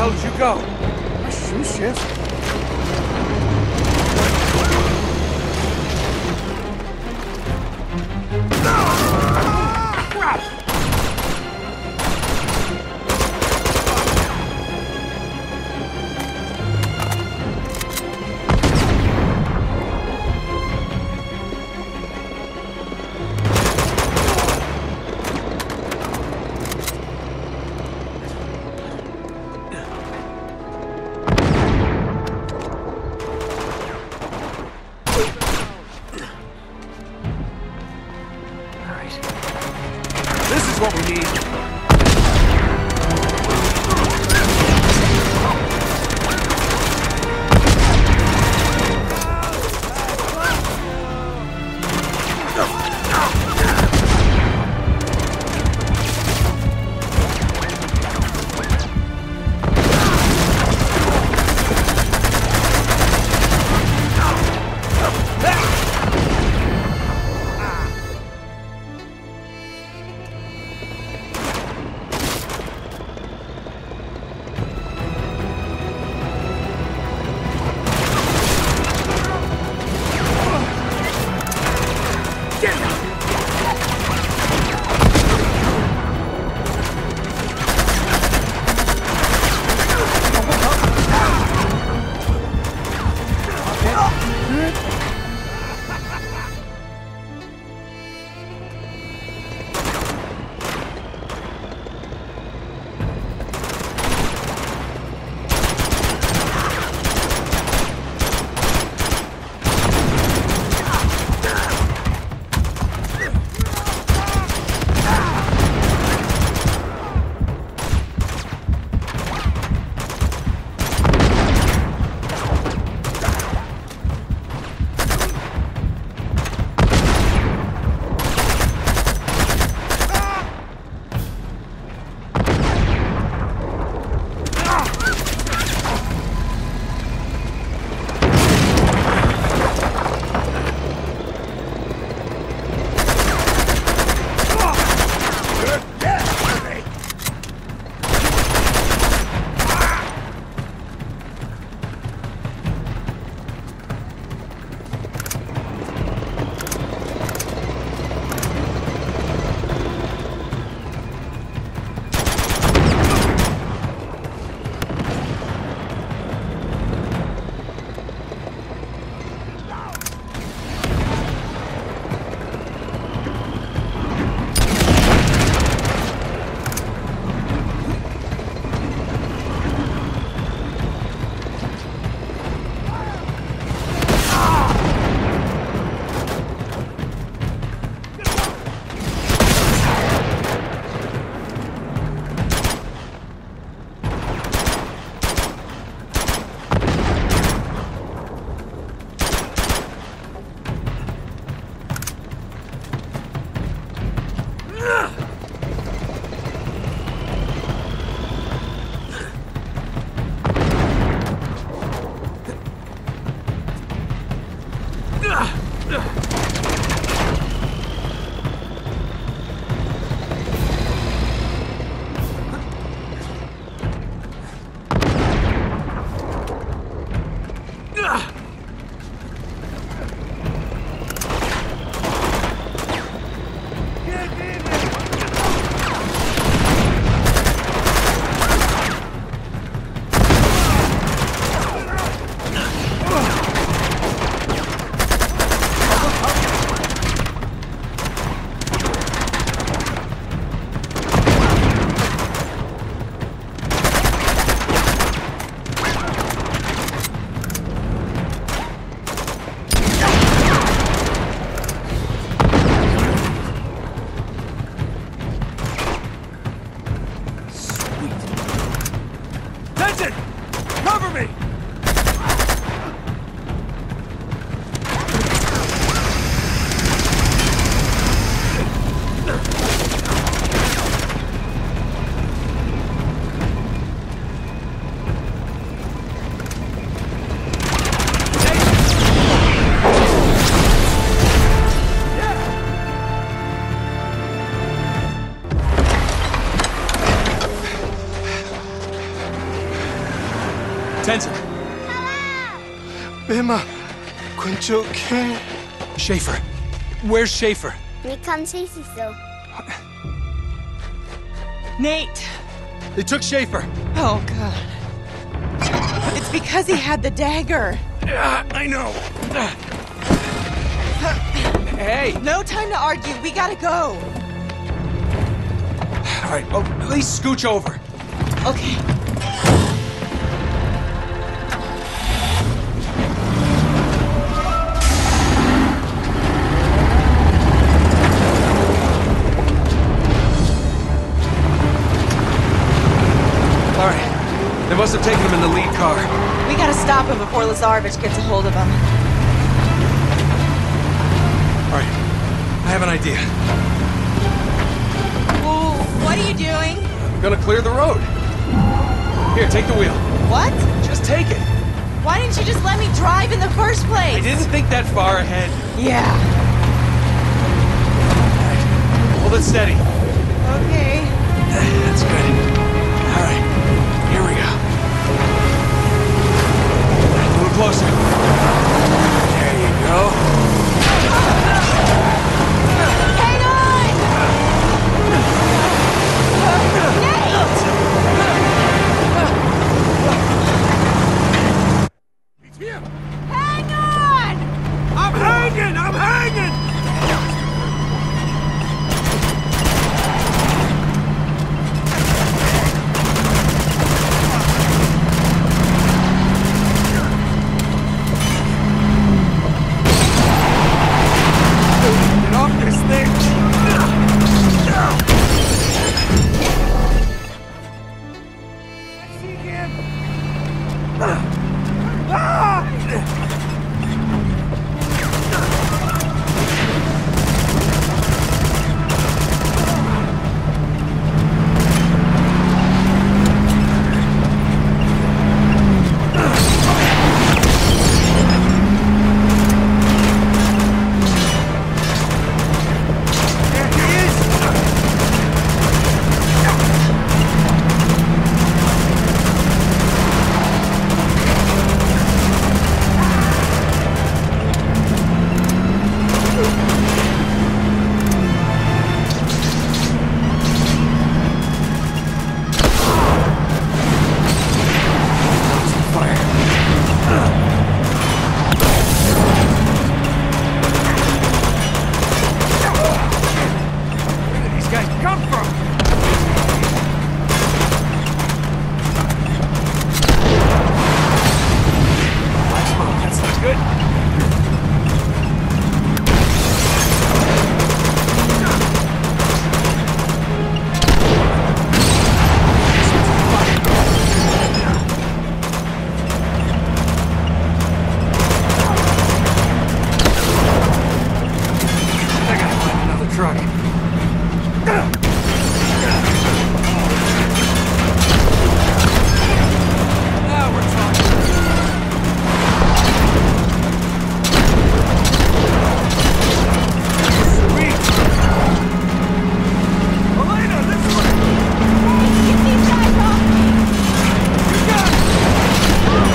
hell did you go? My shoe shift. What we need. defensive. Bema, Quinchoke. Schaefer. Where's Schaefer? We can't chase you still. Nate! They took Schaefer. Oh, God. It's because he had the dagger. I know. Hey! No time to argue. We gotta go. All right, well, at least scooch over. Okay. All right. They must have taken him in the lead car. We gotta stop him before Lazarević gets a hold of him. All right. I have an idea. Well, what are you doing? I'm gonna clear the road. Here, take the wheel. What? Just take it. Why didn't you just let me drive in the first place? I didn't think that far ahead. Yeah. All right. Hold it steady. Okay. That's good. All right. Here we go. A little closer. There you go. Hang on! He's here. Hang on! I'm hanging! I'm hanging! Get off this thing! I see him! There he is! Where did these guys come from? Oh, that's not good. I gotta find another truck. Now we're talking. Sweet. Elena, this way. Get these guys off me! You got it.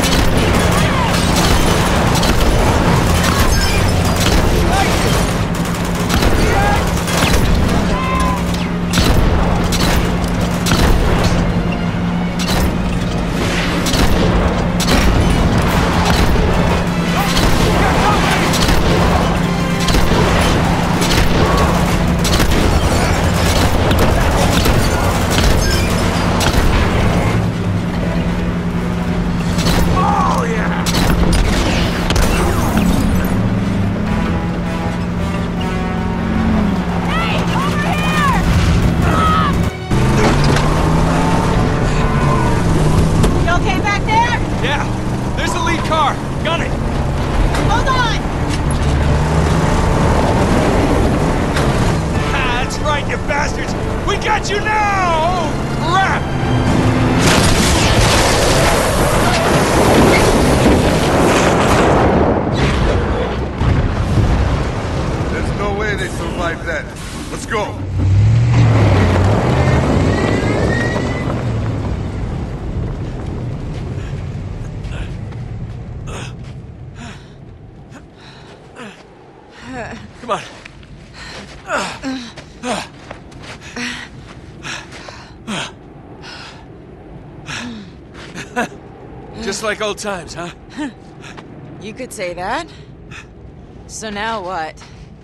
Oh, yeah. Hey, over here! You okay back there? Yeah. There's the lead car. Gun it. Hold on! Ah, that's right, you bastards. We got you now. Oh, crap. There's no way they survived that. Let's go. Just like old times, huh? You could say that. So now what?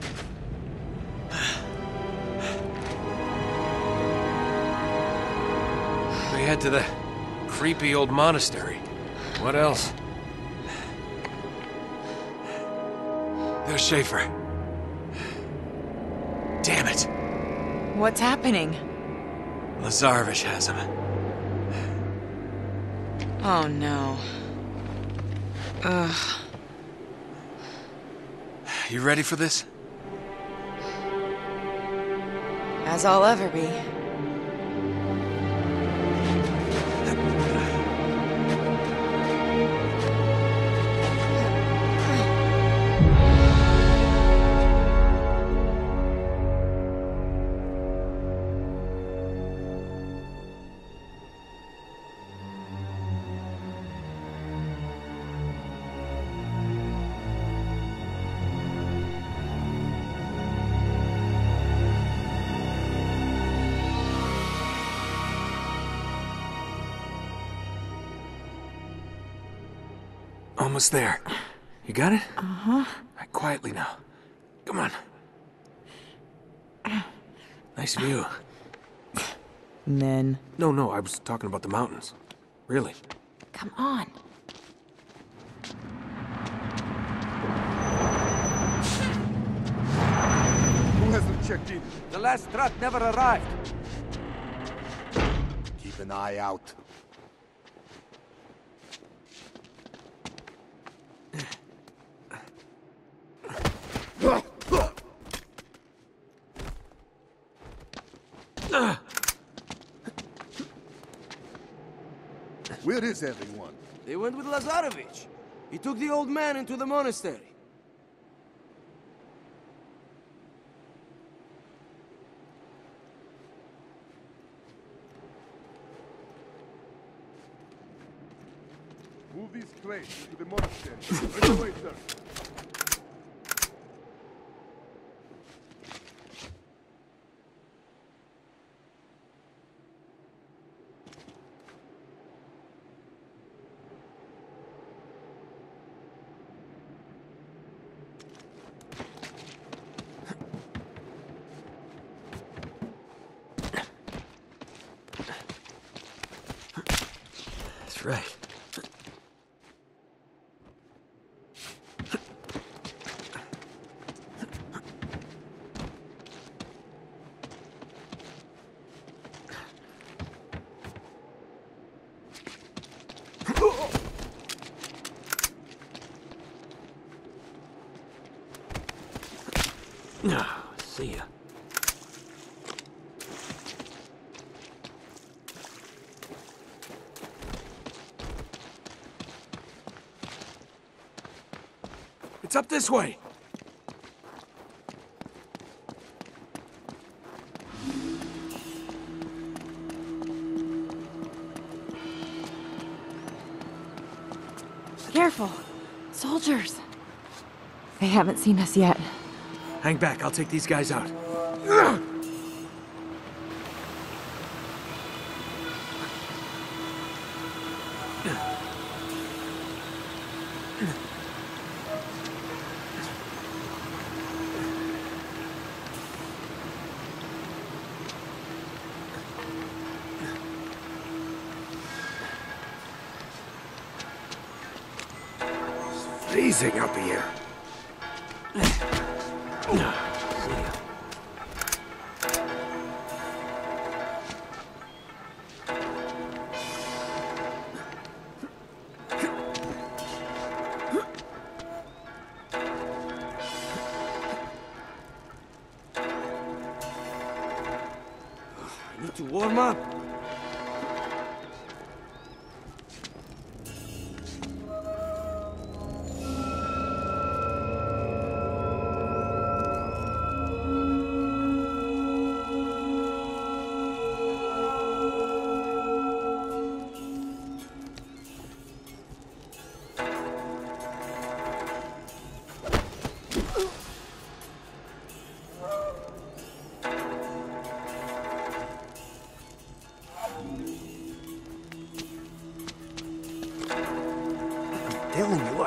We head to the creepy old monastery. What else? There's Schaefer. Damn it. What's happening? Lazarević has him. Oh no. Ugh. You ready for this? As I'll ever be. Almost there. You got it? Uh-huh. All right, quietly now. Come on. Nice view. And then... No, I was talking about the mountains. Really. Come on. Who hasn't checked in? The last truck never arrived. Keep an eye out. Where is everyone? They went with Lazarević. He took the old man into the monastery. Move these crates to the monastery. Right away, sir. That's right. See ya. It's up this way. Careful. Soldiers. They haven't seen us yet. Hang back, I'll take these guys out. It's freezing up here. Need to warm up.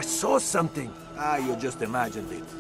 I saw something. Ah, you just imagined it.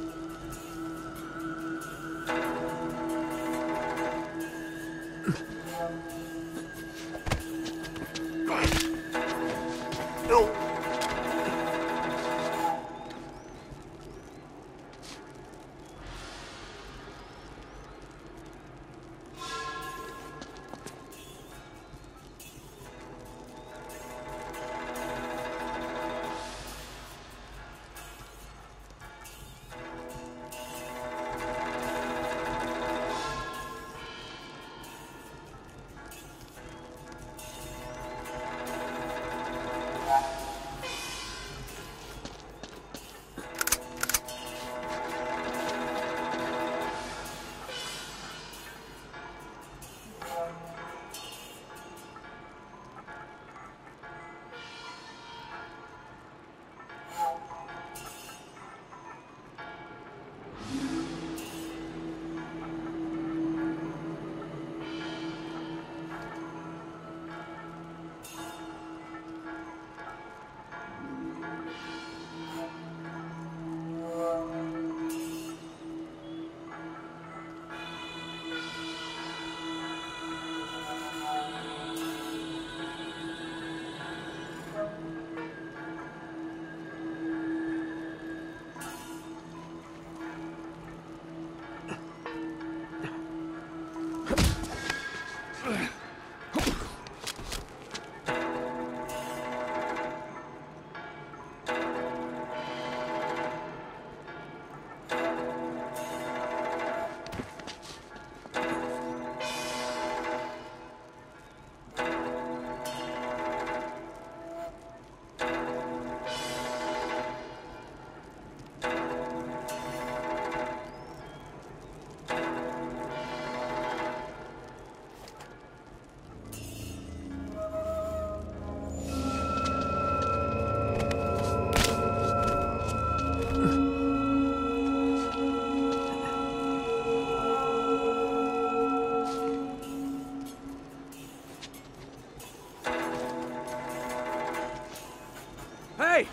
Hey!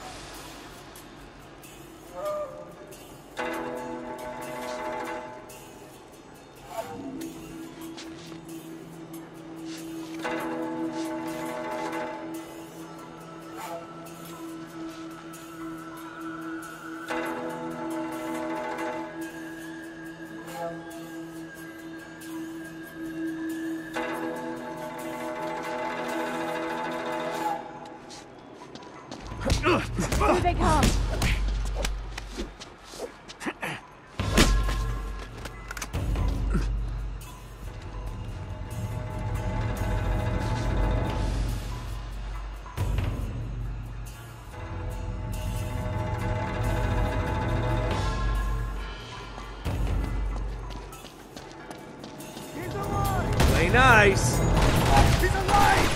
Here they come! Play nice! He's alive!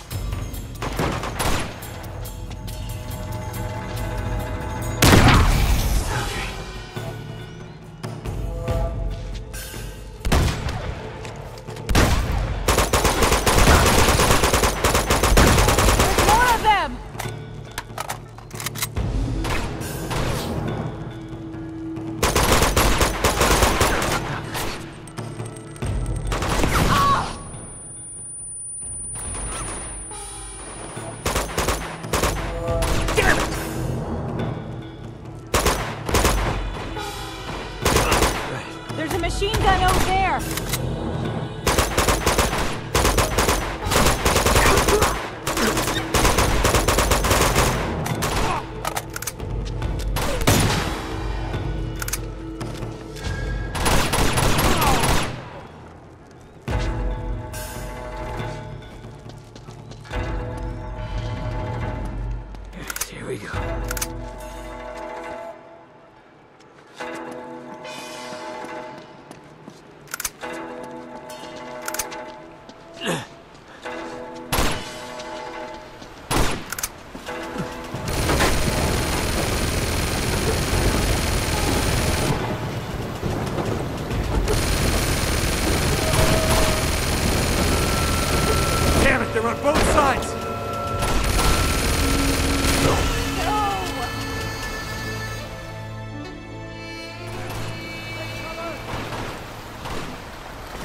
There's a machine gun over there! Here we go.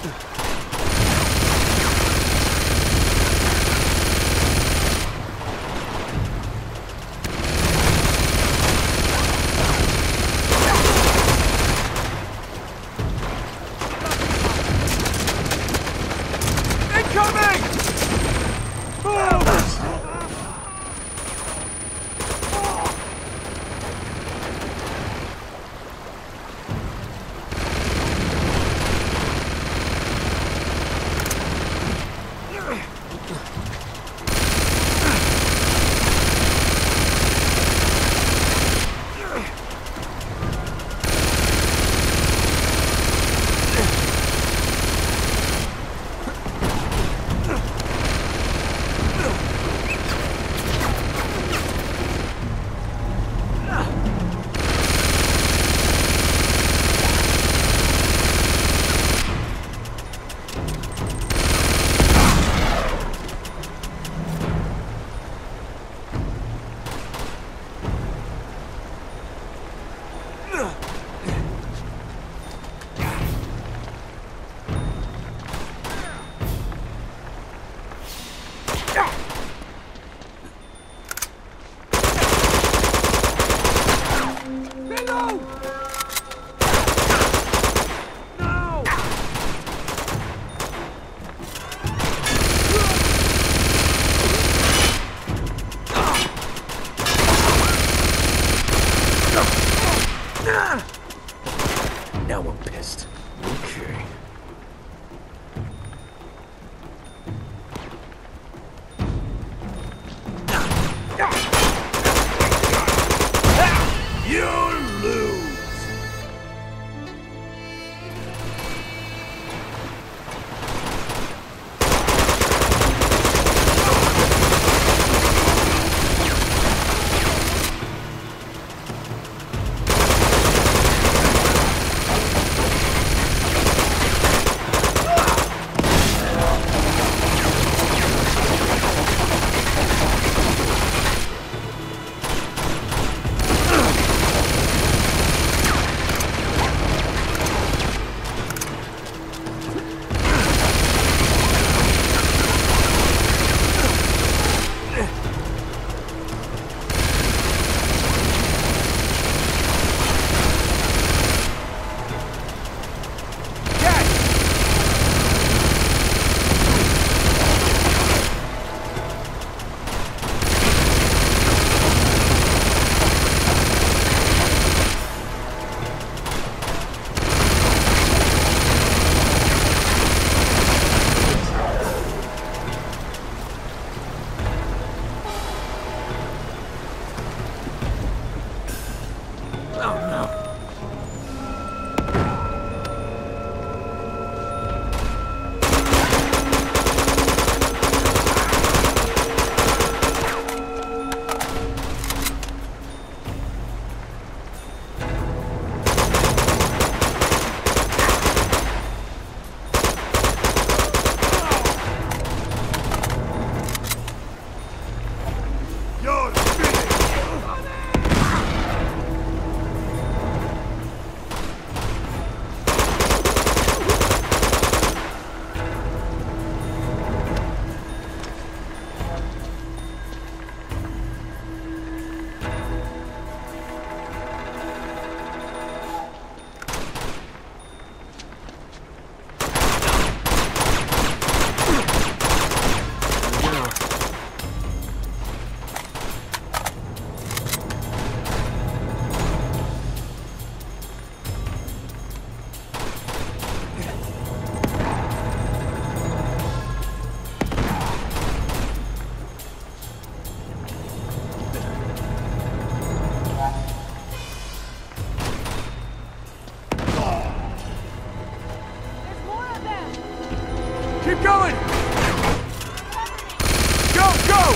Now I'm pissed. Okay. You lose! Keep going! Go, go!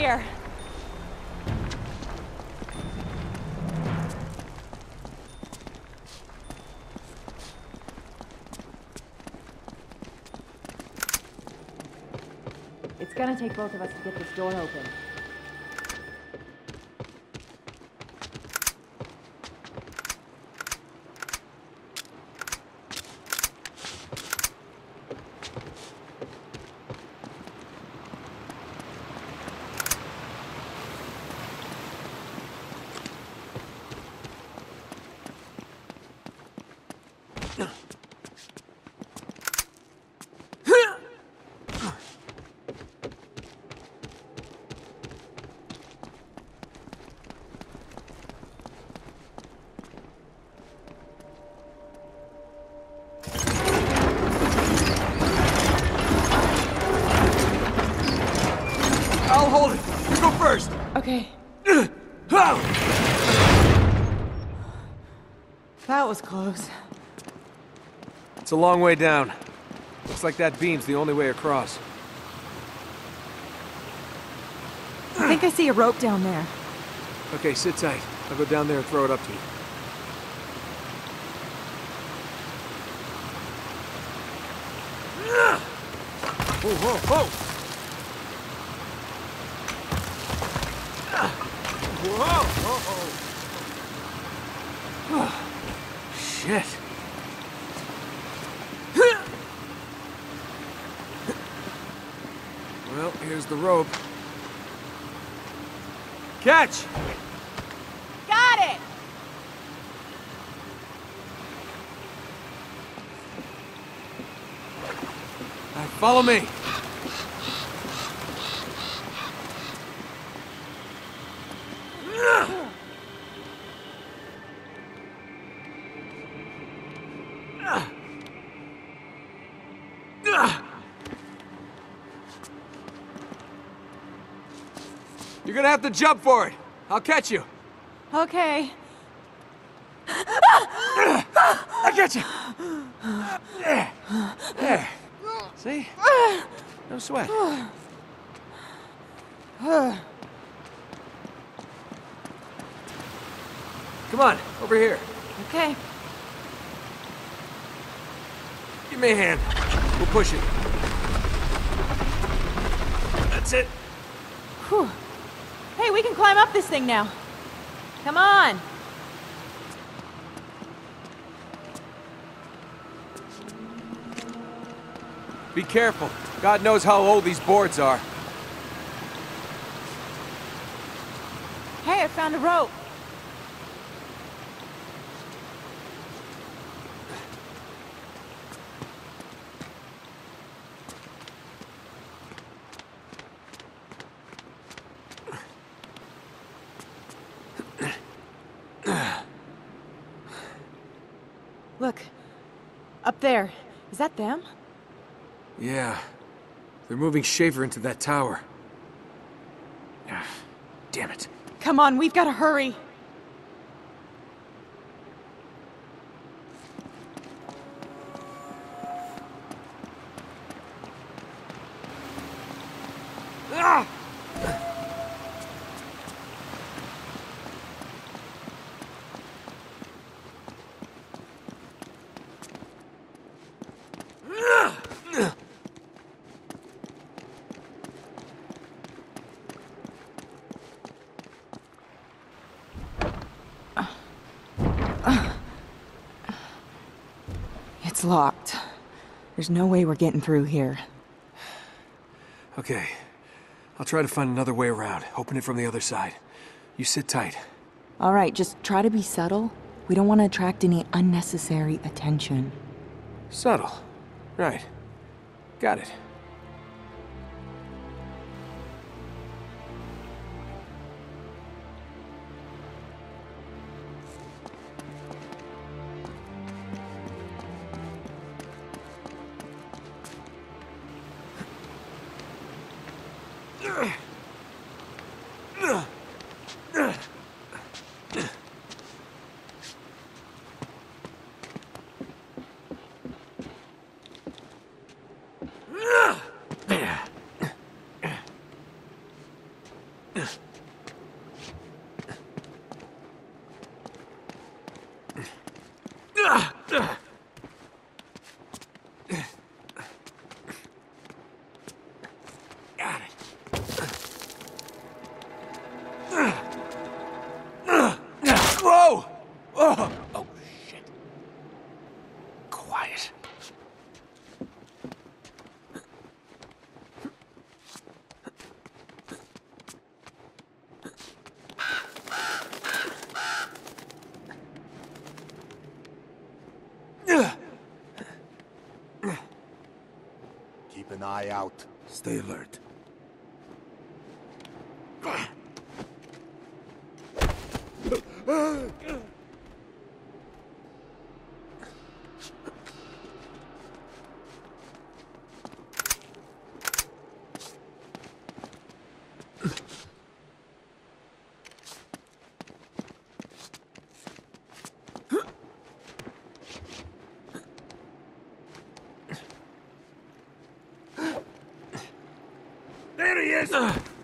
here. It's gonna take both of us to get this door open. I'll hold it. You go first. Okay. That was close. It's a long way down. Looks like that beam's the only way across. I think I see a rope down there. Okay, sit tight. I'll go down there and throw it up to you. Whoa, whoa, whoa! Whoa! Shit! Well, here's the rope. Catch! Got it! All right, follow me. You're gonna have to jump for it. I'll catch you. Okay. I get you. There. See? No sweat. Come on, over here. Okay. Give me a hand. We'll push it. That's it. Whew. Hey, we can climb up this thing now. Come on. Be careful. God knows how old these boards are. Hey, I found a rope. Look, up there. Is that them? Yeah. They're moving Schaefer into that tower. Ah, damn it. Come on, we've got to hurry. Ah! It's locked. There's no way we're getting through here. Okay. I'll try to find another way around. Open it from the other side. You sit tight. All right, just try to be subtle. We don't want to attract any unnecessary attention. Subtle. Right. Got it. Got it. Whoa! Oh, oh, shit. Quiet. Keep an eye out. Stay alert. There he is!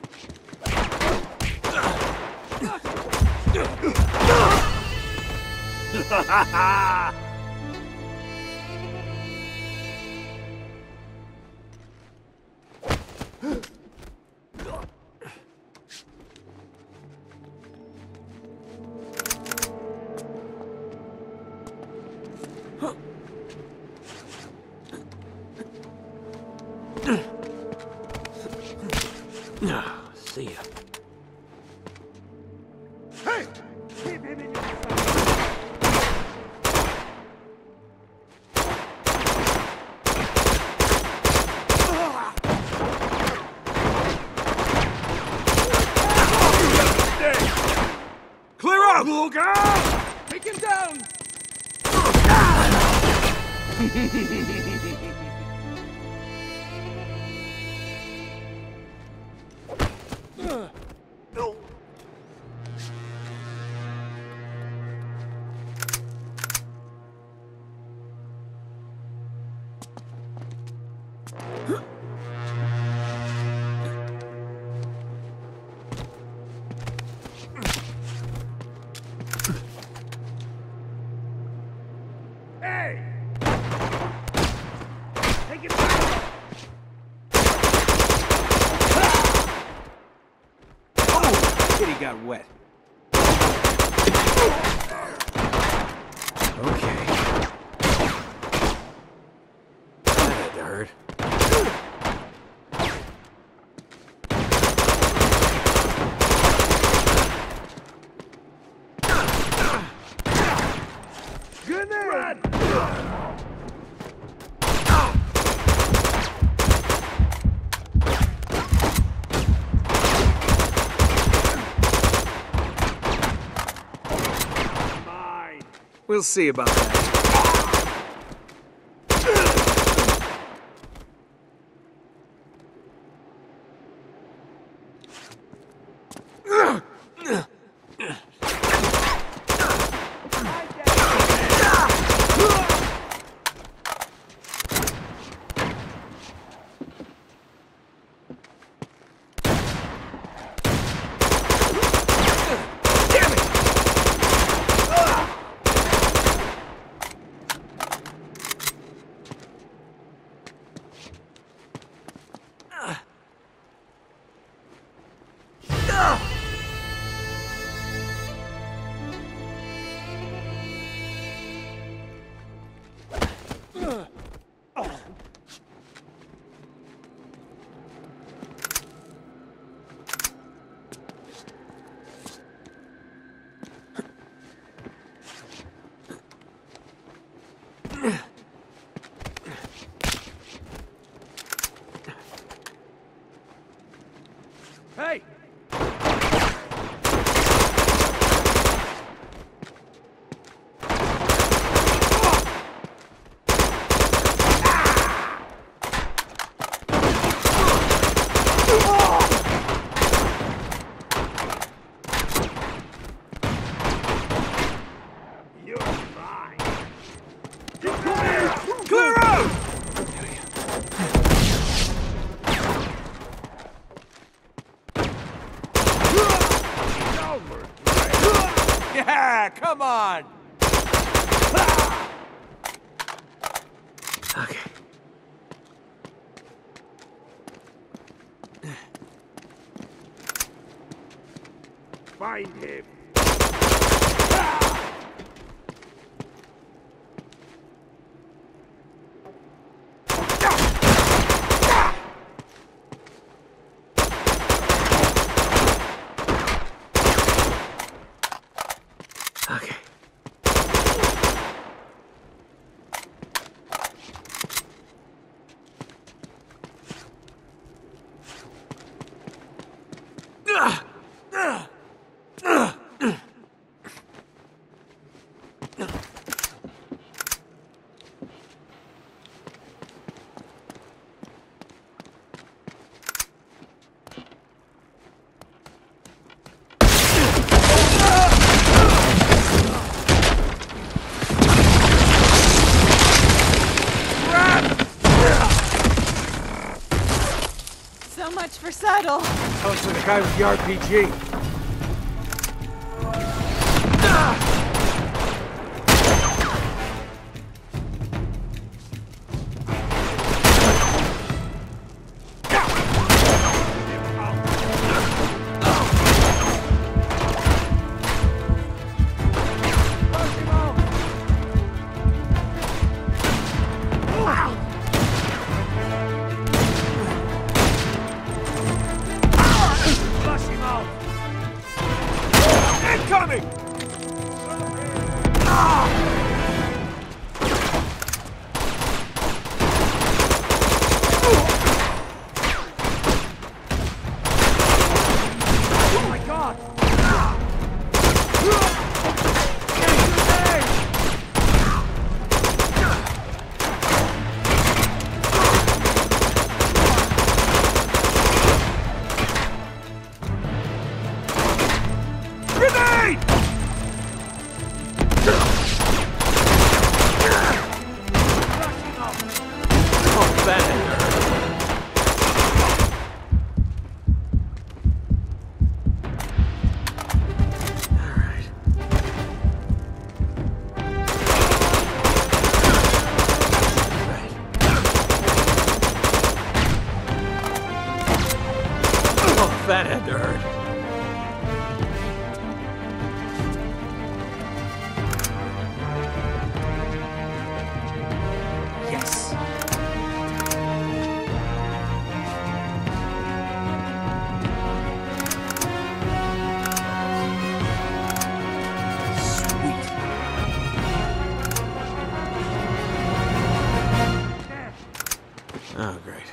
See ya. Hey! Keep him in your sight. Clear out! Look out! Take him down! Hey! Take him down! Kitty got wet. Okay. That had to hurt. Grenade! We'll see about that. Okay. Find him. Okay. So much for subtle. Sounds like the guy with the RPG. That had to hurt. Yes. Sweet. Oh, great.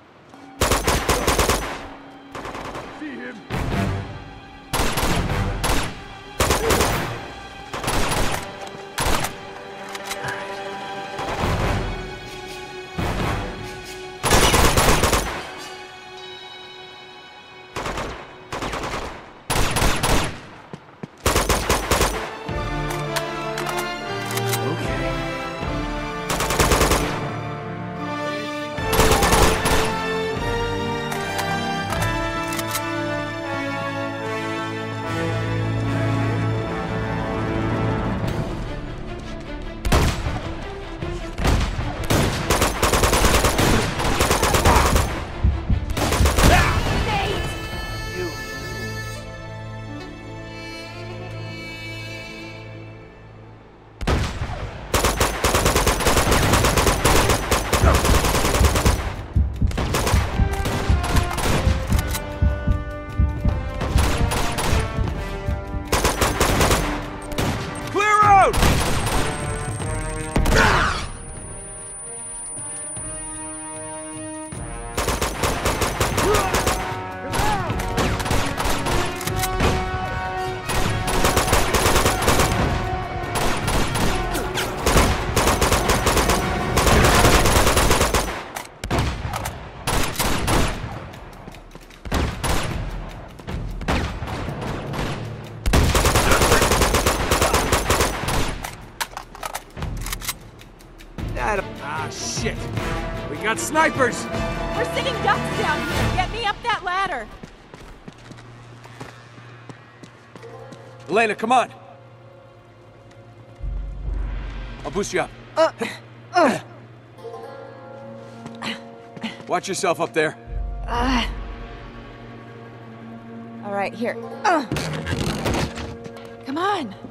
Shit! We got snipers! We're sitting ducks down here. Get me up that ladder. Elena, come on! I'll boost you up. Watch yourself up there. All right, here. Come on.